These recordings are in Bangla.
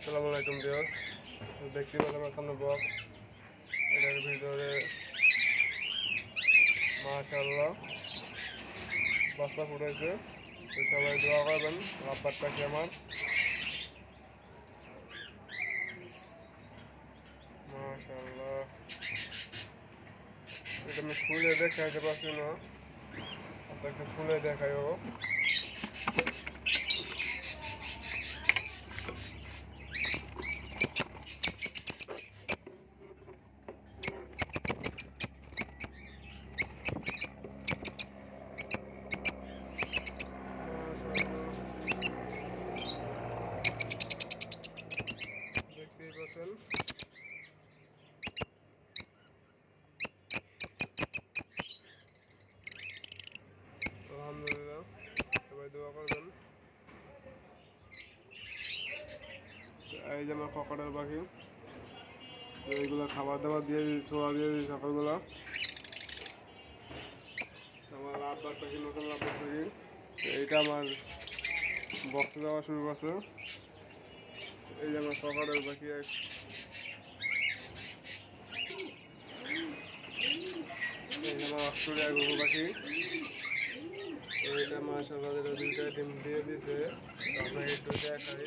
আসসালামু আলাইকুম ভিউয়ার্স, দেখতে পাচ্ছেন আমার সামনে বক্স। এটার ভিতরে মাশাআল্লাহ বাচ্চা ফুটাইছে। তো সবাই দোয়া করবেন আব্বার পাশে আমার। মাশাআল্লাহ, এটা আমি খুলে দেখাইতে পারছি না, একটা খুলে দেখাইও। দেখতেই পাচ্ছেন আলহামদুলিল্লাহ, সবাই দোয়া করবেন। এই যে আমার ককাটের পাখি, এইগুলো খাবার দাবার দিয়ে দিই, ছোয়া দিয়ে দিই সকালবেলা। আমার আব্বার পাখি, নতুন আব্বার পাখি, এইটা আমার বক্সে যাওয়া শুরু করছে। এই যে আমার ককাটের পাখি, এই যে আমার অস্ট্রেলিয়া গরু পাখি। এইটা মাশাআল্লাহ দুইটা ডিম দিয়ে দিছে। আমরা এই দুইটা খাই।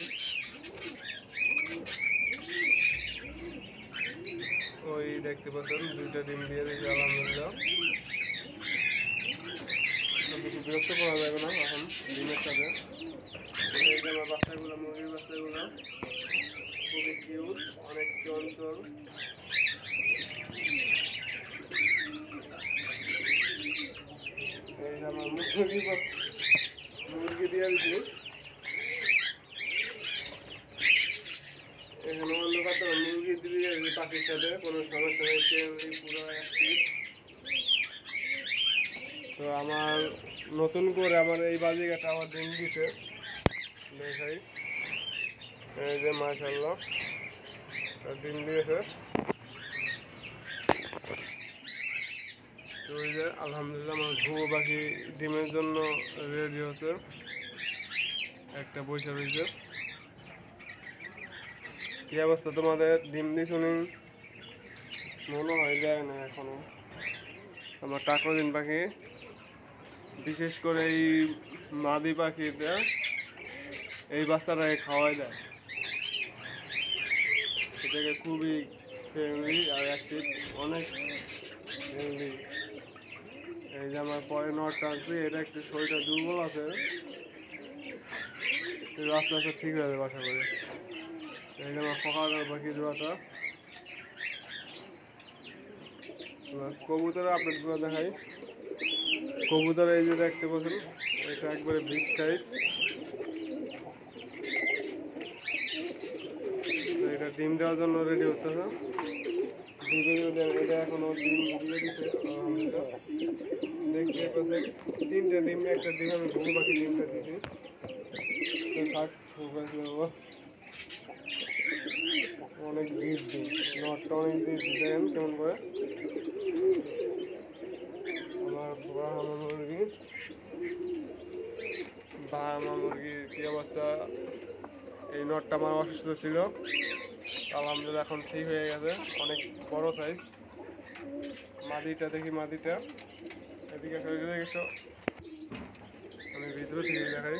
ওই দেখতে পাচ্ছেন দুইটা ডিম দিয়ে দিয়েছে আলহামদুলিল্লাহ। বেশি বিরক্ত করা যাবে না এখন ডিমের সাথে। এই যে আমার বাচ্চাগুলো, মুরগির বাচ্চাগুলো খুবই কিউট, অনেক চঞ্চল। এই যে আমার মুরগি দিয়ে দিচ্ছি। এখানে অন্য কথা মুরগি দিয়ে পাখির সাথে কোনো সমস্যা নেই, পুরো অ্যাক্টিভ। তো আমার নতুন করে আমার এই বাজিকাটা আমার ডিম দিছে, দেখাই। এই যে মাশাআল্লাহ ডিম দিয়েছে। তো এই যে আলহামদুলিল্লাহ আমার ঘুঘু পাখি ডিমের জন্য রেডি হচ্ছে, একটা পয়সা রয়েছে। কি অবস্থা তোমাদের? ডিম দিয়ে শুনি মনে হয় যায় না এখনো। আমার কাকদিন পাখি, বিশেষ করে এই মাদি পাখিটা এই বাচ্চাটাকে খাওয়াই দেয়। এটাকে খুবই ফ্রেন্ডলি আর অ্যাক্টিভ, অনেক ফ্রেন্ডলি। এই যে আমার পরে নটটা আনছি, এটা একটু শরীরটা দুর্বল আছে, আস্তে আস্তে ঠিক হয়ে যাবে আশা করি। এই যে আমার ককাটের পাখি জোড়াটা। কবুতরের আপডেটগুলো দেখাই। কবুতর এই যে দেখতে পাচ্ছেন, এটা একবারে বিগ সাইজ। এটা ডিম দেওয়ার জন্য রেডি হতেছে। এটা এখনো ডিম দিয়ে দিছে আলহামদুলিল্লাহ। দেখতে পাচ্ছেন তিনটা ডিম, একটা ডিম আমি ঘুঘু পাখি ডিমটা দিয়েছি। অনেক জিদ দিই, নটটা অনেক জিদ দেখেন কেমন করে। আমার বাহামা মুরগির কী অবস্থা? এই নটটা আমার অসুস্থ ছিল, আলহামদুলিল্লাহ এখন ঠিক হয়ে গেছে, অনেক বড় সাইজ। মাদিটা দেখি, মাদিটা এদিকে গেছো, আমি ভিতরে থেকে দেখাই।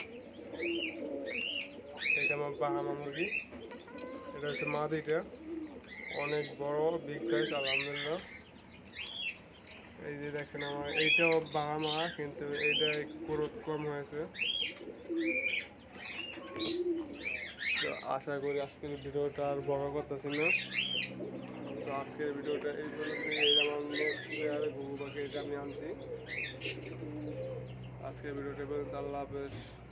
এটা আমার বাহামা মুরগি, এটা হচ্ছে মাদিটা, অনেক বড় বিগ সাইজ আলহামদুলিল্লাহ। এই যে দেখছেন আমার এইটাও বাহামা, কিন্তু এইটা গ্রোথ কম হয়েছে। তো আশা করি আজকের ভিডিওটা আর বড় করতেছি না। তো আজকের ভিডিওটা এই পর্যন্ত। এই আমার নেক্সট প্লেয়ারে ঘুঘু পাখি, এটা আমি আনছি। আজকের ভিডিওটা পর্যন্ত, আল্লাহ হাফেজ।